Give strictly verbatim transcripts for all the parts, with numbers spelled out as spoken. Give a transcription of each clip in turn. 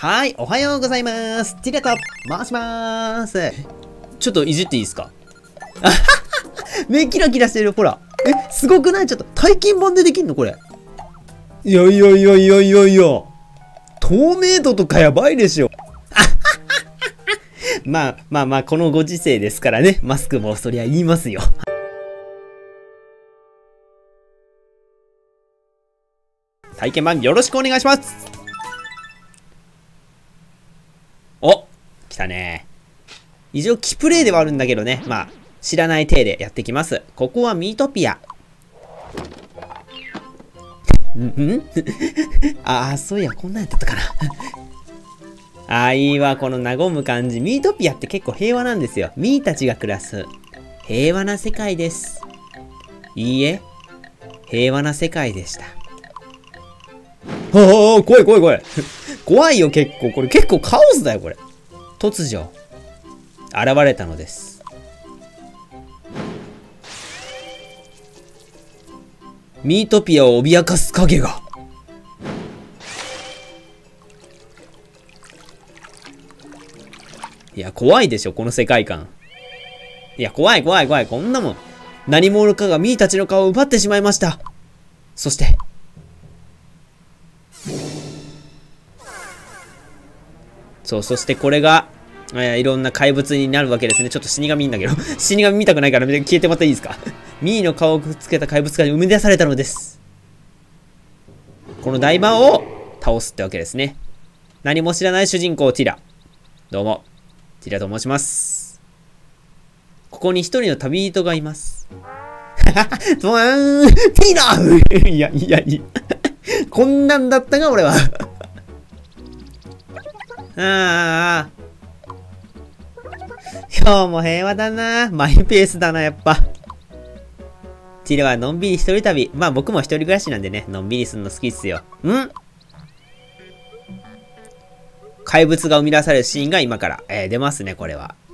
はい、おはようございます。ティラと申します。ちょっといじっていいですか？あはは目キラキラしてる、ほら。え、すごくない？ちょっと体験版でできんのこれ。いやいやいやいやいやいや。透明度とかやばいでしょ。まあまあまあ、このご時世ですからね。マスクもそりゃ言いますよ。体験版よろしくお願いします。お、来たね。一応キプレイではあるんだけどね。まあ、知らない体でやっていきます。ここはミートピア。んんああ、そういや、こんなんやったかな。ああ、いいわ、この和む感じ。ミートピアって結構平和なんですよ。ミーたちが暮らす平和な世界です。いいえ、平和な世界でした。ああ、怖い怖い怖い。怖いよ、結構。これ結構カオスだよ、これ。突如、現れたのです。ミートピアを脅かす影が。いや、怖いでしょ、この世界観。いや、怖い怖い怖い。こんなもん。何者かがミーたちの顔を奪ってしまいました。そして、そう、そしてこれが、えー、いろんな怪物になるわけですね。ちょっと死神いいんだけど。死神見たくないから消えてもらっていいですか？ミーの顔をくっつけた怪物が生み出されたのです。この大魔王を倒すってわけですね。何も知らない主人公ティラ。どうも、ティラと申します。ここに一人の旅人がいます。トワーンティラいやいやいや。こんなんだったが俺は。ああ。今日も平和だな。マイペースだな、やっぱ。ティラはのんびり一人旅。まあ僕も一人暮らしなんでね、のんびりするの好きっすよ。ん？怪物が生み出されるシーンが今から、えー、出ますね、これは。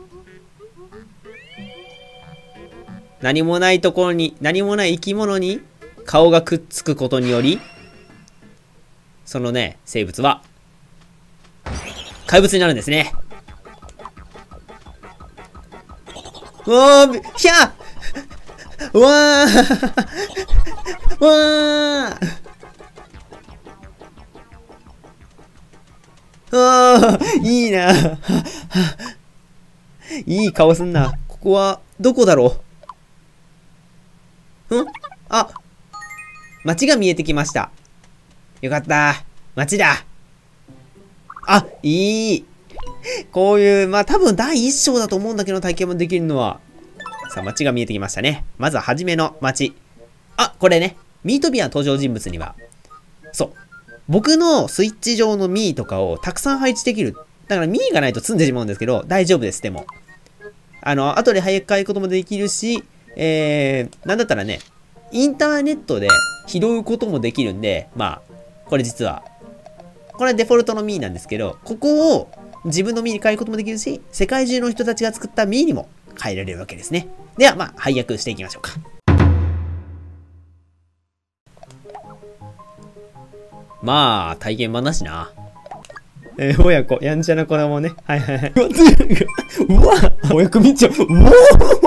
何もないところに、何もない生き物に顔がくっつくことにより、そのね、生物は、怪物になるんですね。うわー、ひゃーわーわーあーいいな。いい顔すんな。ここは、どこだろうんあ、街が見えてきました。よかった。街だ。あ、いい。こういう、まあ多分第一章だと思うんだけど、体験もできるのは。さあ、街が見えてきましたね。まずは初めの街。あ、これね。ミートピアの登場人物には、そう。僕のスイッチ上のミーとかをたくさん配置できる。だからミーがないと積んでしまうんですけど、大丈夫です、でも。あの、後で早く変えることもできるし、えー、なんだったらね、インターネットで拾うこともできるんで、まあ、これ実は、これデフォルトのミーなんですけど、ここを自分のミーに変えることもできるし、世界中の人たちが作ったミーにも変えられるわけですね。では、まあ、配役していきましょうか。まあ、体験版だしな。えー、親子、やんちゃな子供ね。はいはいはい。うわ親子見ちゃう。うわ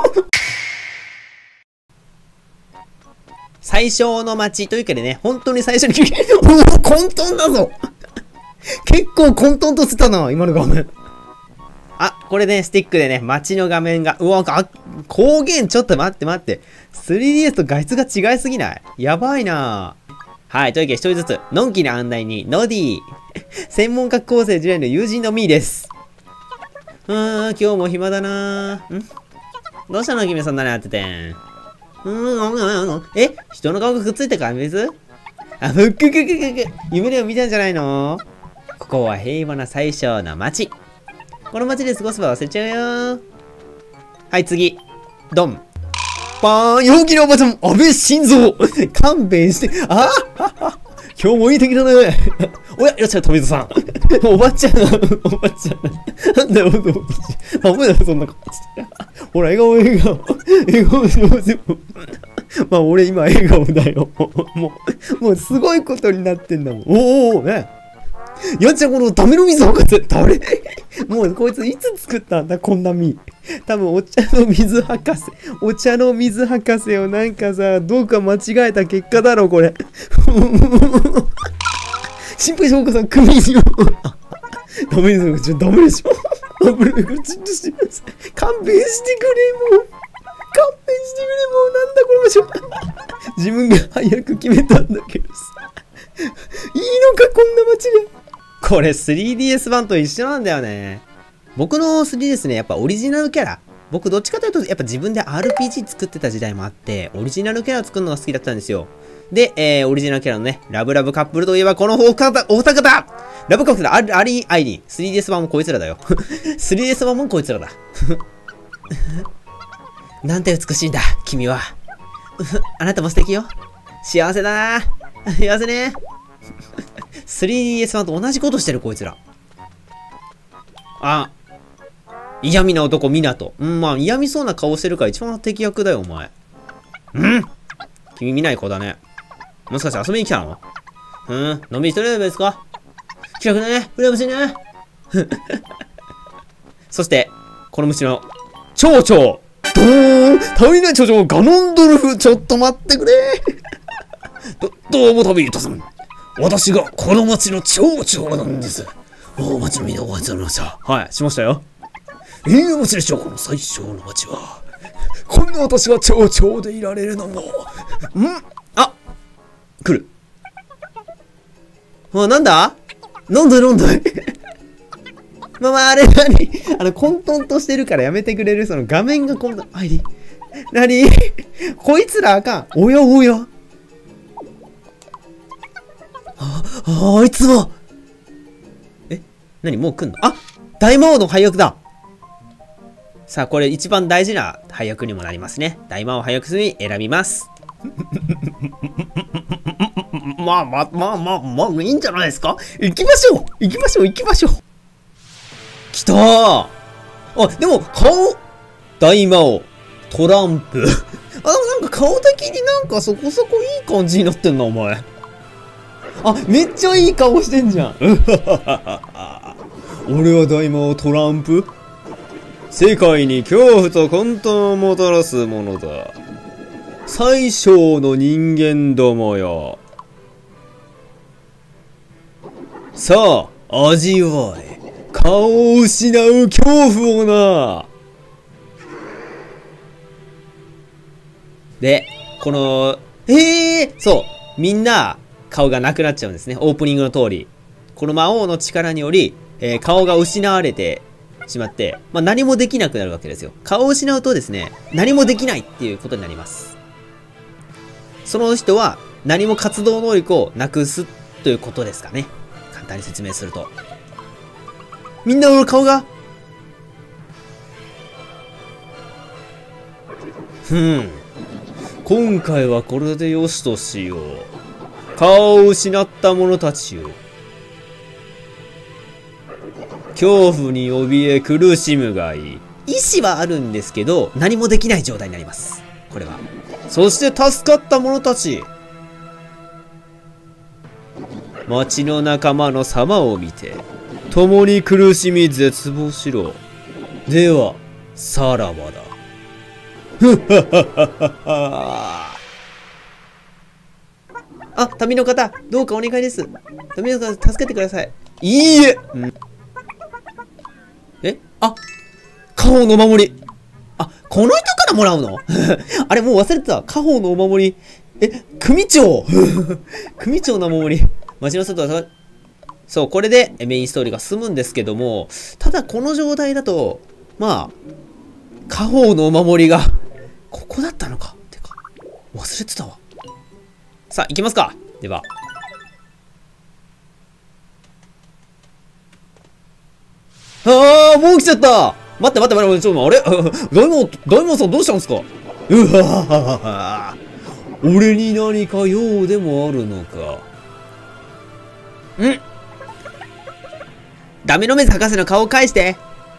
最小の町というかでね、本当に最初に、うわ混沌だぞ結構混沌としてたな、今の画面。あ、これね、スティックでね、街の画面が、うわ、あ、光源ちょっと待って待って。スリーディーエス と画質が違いすぎない？やばいなぁ。はい、というわけで一人ずつ、のんきな案内に、ノディ専門学校生時代の友人のミーです。うーん、今日も暇だなぁ。んどうしたの君そんなのやっててん。うーん、え人の顔がくっついたか水あ、ふっくくくくく。夢でも見たんじゃないの？ここは平和な最小の町。この町で過ごせば忘れちゃうよ。はい、次。ドン。パーン、陽気なおばちゃん、安倍晋三勘弁して、ああ今日もいい天気だねおや、いらっしゃい、富田さんおばちゃん、おばちゃん。なんだよ、おばちゃん。ダメだよ、そんな顔して。ほら、笑顔、笑顔。笑顔しますよ。まあ、俺今笑顔だよ。もう、もうすごいことになってんだもん。おおね。 やっちゃんこのダメの水博士、誰もうこいついつ作ったんだ、こんな実。多分お茶の水博士。お茶の水博士をなんかさ、どうか間違えた結果だろ、これ。心配しょうかさん、首に。ダメですよ、ちょ、ダメでしょ。危ないから、ちょっとしてください。勘弁してくれ、もう。勘弁してくれ、もう。なんだ、この場所。自分が早く決めたんだけどさ。いいのか、こんな街で。これ スリーディーエス 版と一緒なんだよね。僕の スリーディーエス ね、やっぱオリジナルキャラ。僕どっちかというと、やっぱ自分で アールピージー 作ってた時代もあって、オリジナルキャラ作るのが好きだったんですよ。で、えー、オリジナルキャラのね、ラブラブカップルといえばこのお二方、お二方ラブカップル、アリ、アリ、アイリン。スリーディーエス 版もこいつらだよ。スリーディーエス 版もこいつらだ。なんて美しいんだ、君は。あなたも素敵よ。幸せだな。幸せね。スリーディーエス 版と同じことしてる、こいつら。あ、嫌味な男、ミナト。うん、まあ、嫌味そうな顔してるから一番敵役だよ、お前。うん君見ない子だね。もしかして遊びに来たのうん、のんびりしてるですか気楽だね、羨ましいね。そして、この虫の、蝶々ドーン足りない蝶々ガノンドルフちょっと待ってくれど、どうも旅人さん。私がこの町の町長なんです。お町のみんなお集まりました。はい、しましたよ。ええ町でしょ、この最小の町は。こんな私が町長でいられるのも。んあ来る。あ、なんだなんだなんだまあまあ、あれ何あの、混沌としてるからやめてくれるその画面が混沌。あいり。なにこいつらあかん。おやおや。あ、あ、あいつは。え何もう来んのあ大魔王の配役だ。さあ、これ一番大事な配役にもなりますね。大魔王配役に選びます。まあまあまあまあまあ、いいんじゃないですか。行きましょう行きましょう行きましょう来たーあ、でも顔、大魔王、トランプ。あ、でもなんか顔的になんかそこそこいい感じになってんな、お前。あ、めっちゃいい顔してんじゃん。俺は大魔王トランプ。世界に恐怖と混沌をもたらすものだ。最小の人間どもよ。さあ、味わえ。顔を失う恐怖をな。で、この、ええー、そう、みんな顔がなくなっちゃうんですね。オープニングの通り。この魔王の力により、えー、顔が失われてしまって、まあ、何もできなくなるわけですよ。顔を失うとですね、何もできないっていうことになります。その人は何も活動能力をなくすということですかね。簡単に説明すると。みんなの顔がふん。今回はこれでよしとしよう。顔を失った者たちよ。恐怖に怯え苦しむがいい。意志はあるんですけど、何もできない状態になります。これは。そして助かった者たち。町の仲間の様を見て、共に苦しみ絶望しろ。では、さらばだ。ふっはっはっはっは。あ、民の方、どうかお願いです。民の方、助けてください。いいえ、うん、えあ、家宝のお守り。あ、この人からもらうのあれ、もう忘れてた。家宝のお守り。え、組長組長のお守り。町の外は、そう、これでメインストーリーが進むんですけども、ただこの状態だと、まあ、家宝のお守りが、ここだったのか。てか、忘れてたわ。さあ、行きますか。では。あー、もう来ちゃった。待って待って待って、ちょっと、あれ大門、大門さんどうしたんですか。うわははは。俺に何か用でもあるのか。んダメのメス博士の顔を返して。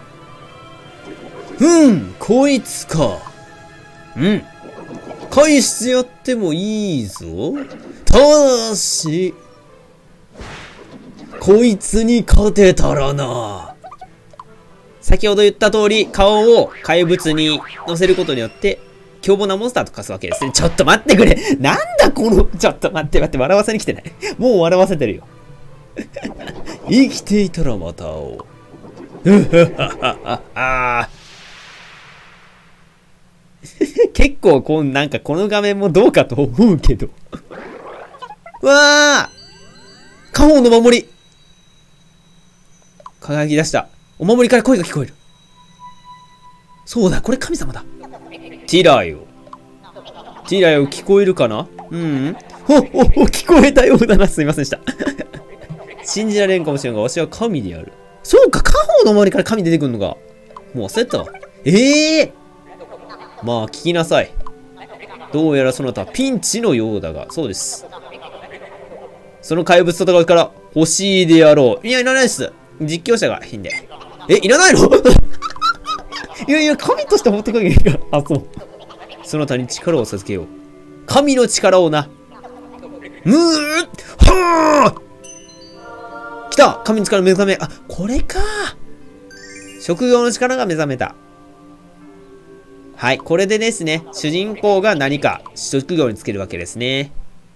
うん、こいつか。うん。返してやってもいいぞ。ただし、 こいつに勝てたらな。先ほど言った通り、顔を怪物に乗せることによって、凶暴なモンスターと化すわけですね。ちょっと待ってくれ。なんだこの、ちょっと待って待って、笑わせに来てない。もう笑わせてるよ。生きていたらまた会おう。結構こう、なんかこの画面もどうかと思うけど。わあ家宝の守り輝き出した。お守りから声が聞こえる。そうだ、これ神様だ。ティラよ。ティラよ、聞こえるかな？うん。ほっほっほ、聞こえたようだな。すいませんでした。信じられんかもしれんが、わしは神である。そうか、家宝の周りから神出てくんのか。もう忘れたわ。ええー、まあ、聞きなさい。どうやらそなたはピンチのようだが、そうです。その怪物と戦うから欲しいであろう。いや、いらないです。実況者が変で。え、いらないの？いやいや、神として持ってこいけないから。あ、そう。そなたに力を授けよう。神の力をな。むーはー来た神の力目覚め。あ、これか。職業の力が目覚めた。はい、これでですね、主人公が何か職業につけるわけですね。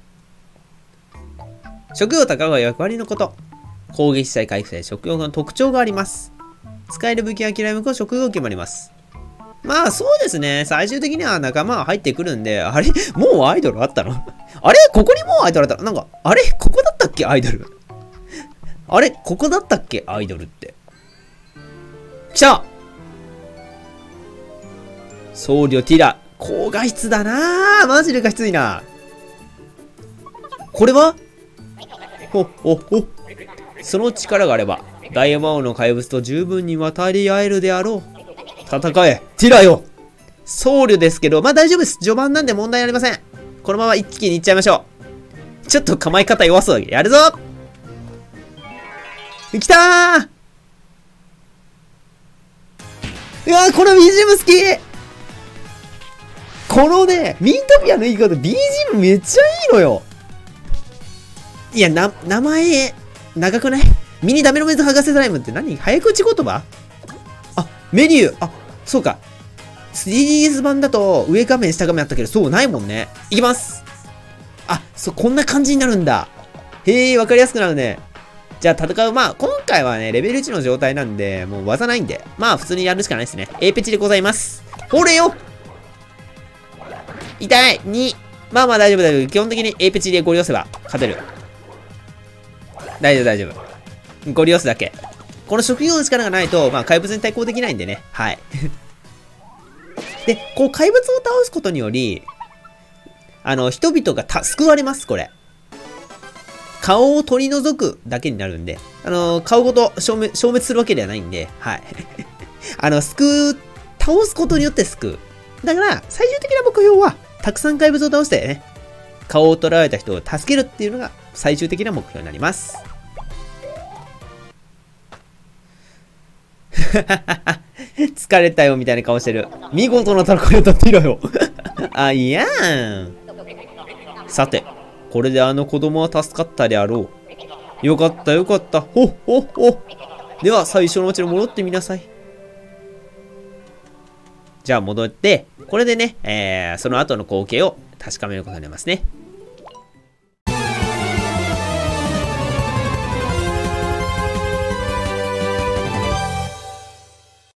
職業とかは役割のこと。攻撃したり回復したり職業の特徴があります。使える武器や嫌い武器は職業決まります。まあそうですね。最終的には仲間は入ってくるんで、あれもうアイドルあったの？あれここにもうアイドルあった。なんか、あれここだったっけアイドル。あれここだったっけアイドルって。来た僧侶ティラ。高画質だなぁ。マジで画質いいな。これはほっほっほ。その力があれば、大魔王の怪物と十分に渡り合えるであろう。戦えティラよ。僧侶ですけど、まあ大丈夫です。序盤なんで問題ありません。このまま一気にいっちゃいましょう。ちょっと構え方弱そうだけど、やるぞ来たーうわー、この ビージーエム 好きこのね、ミントピアのいいこと ビージーエム めっちゃいいのよ。いや、な、名前、長くない？ミニダメの水剥がせスライムって何？早口言葉？あ、メニュー。あ、そうか。スリーディーエス 版だと上画面下画面あったけど、そうないもんね。いきます。あ、そう、こんな感じになるんだ。へえ、わかりやすくなるね。じゃあ戦う。まあ、今回はね、レベルいちの状態なんで、もう技ないんで、まあ、普通にやるしかないですね。A ペチでございます。ほれよ痛い !に。まあまあ大丈夫大丈夫。基本的に A ペチでゴリ押せば勝てる。大丈夫大丈夫。ゴリ押すだけ。この職業の力がないと、まあ怪物に対抗できないんでね。はい。で、こう怪物を倒すことにより、あの、人々がた救われます、これ。顔を取り除くだけになるんで、あのー、顔ごと消滅、消滅するわけではないんで、はい。あの、救う、倒すことによって救う。だから、最終的な目標は、たくさん怪物を倒してね、顔を取られた人を助けるっていうのが最終的な目標になります。疲れたよみたいな顔してる。見事な戦いを立っていろよ。あ、いやーん。さて、これであの子供は助かったであろう。よかったよかった。ほっほっほ。では最初の街に戻ってみなさい。じゃあ戻って、これでね、えー、その後の光景を確かめることになりますね。